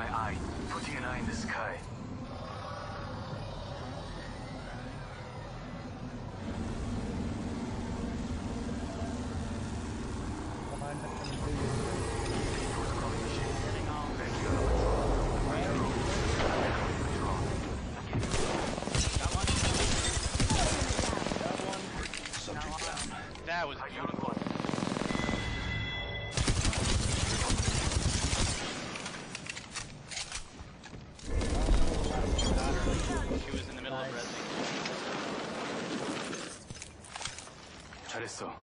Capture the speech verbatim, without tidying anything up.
my eye. Putting an eye in the sky. That was beautiful. She was in the middle of resing. 잘했어.